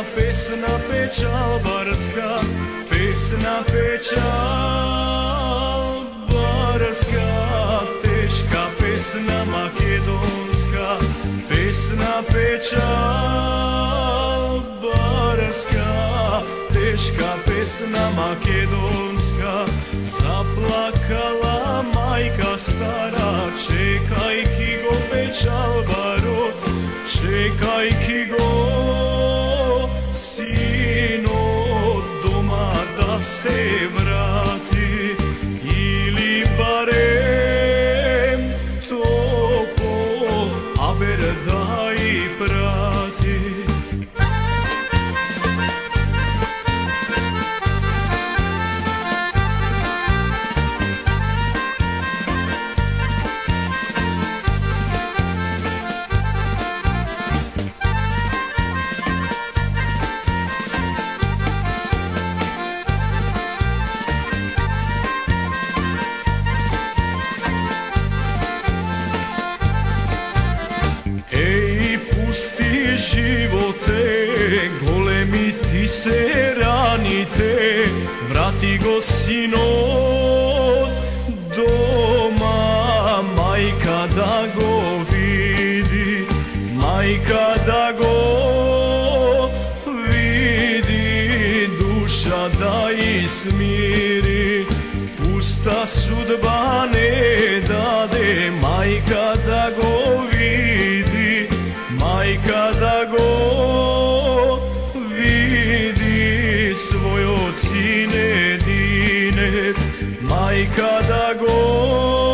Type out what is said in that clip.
pesna pečalbarska, pesna pečalbarska, teška pesna makedonska, pesna pečalbarska, teška pesna makedonska. Zaplakala majka stara, čekaj ki go pečalbaro, čekaj ki go sino doma da se vrati, ili barem topo aber da i prati. Pusti živote, golemi ti se ranite, vrati go sino doma, majka da go vidi, majka da go vidi, duša da i smiri, pusta sudba ne dade, majka da go vidi, majka da go vidi, svoj oci nedinec, majka da go